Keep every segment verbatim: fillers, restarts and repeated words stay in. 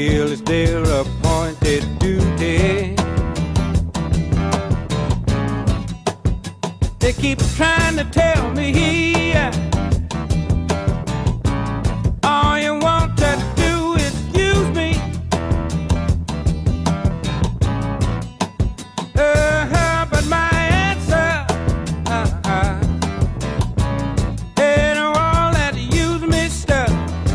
feel it's their appointed duty. They keep trying to tell me all you want to do is use me. Uh-huh, but my answer uh-uh, ain't all that use me stuff.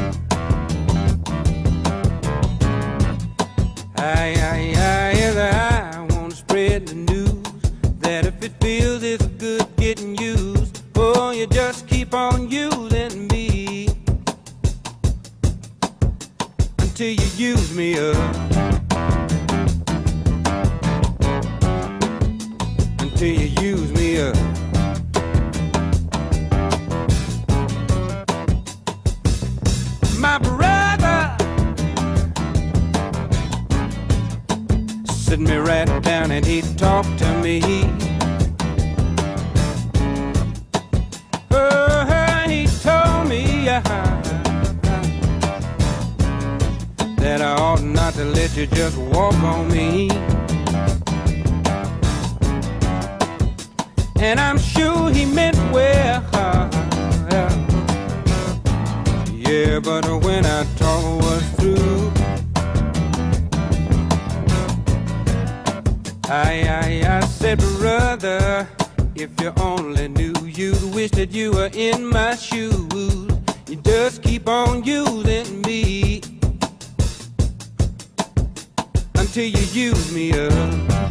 I, I, I, yes, I want to spread the news that if it feels it's good getting used, oh, you just keep on using me until you use me up, until you use me up. My brother sit me right down and he talked to me. Oh, he told me uh, that I ought not to let you just walk on me. And I'm sure he meant well. Yeah, but when our talk was through, I, I, I said, brother, if you only knew, you'd wish that you were in my shoes. You just keep on using me until you use me up.